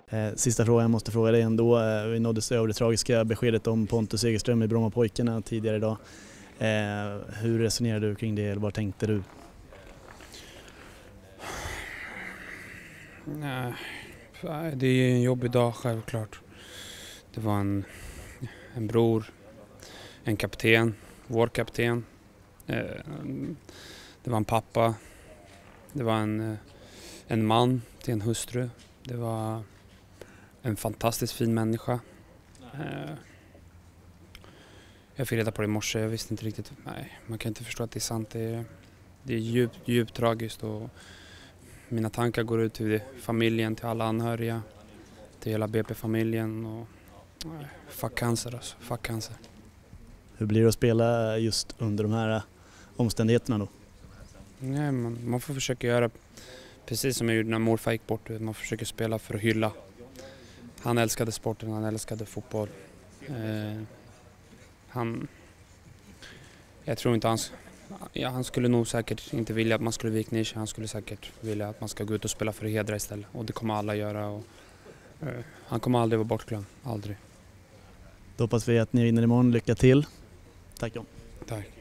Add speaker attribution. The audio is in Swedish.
Speaker 1: Sista frågan jag måste fråga dig ändå. Vi nåddes över det tragiska beskedet om Pontus Segerström i Brommapojkarna tidigare idag. Hur resonerade du kring det, eller vad tänkte du?
Speaker 2: Nej, det är en jobbig dag självklart. Det var en bror, en kapten, vår kapten. Det var en pappa. Det var en man till en hustru. Det var en fantastiskt fin människa. Jag fick reda på det i morse. Jag visste inte riktigt. Nej, man kan inte förstå att det är sant. Det är djupt tragiskt. Och mina tankar går ut till familjen, till alla anhöriga, till hela BP-familjen. Och fuck cancer alltså. Fuck cancer.
Speaker 1: Hur blir det att spela just under de här omständigheterna då?
Speaker 2: Nej, man får försöka göra precis som jag gjorde när morfar gick bort. Man försöker spela för att hylla. Han älskade sporten, han älskade fotboll. Jag tror inte han skulle nog säkert inte vilja att man skulle vika ner sig. Han skulle säkert vilja att man ska gå ut och spela för att hedra istället. Och det kommer alla göra. Och, han kommer aldrig vara bortglömd. Aldrig.
Speaker 1: Då hoppas vi att ni vinner imorgon. Lycka till. Tack John.
Speaker 2: Tack.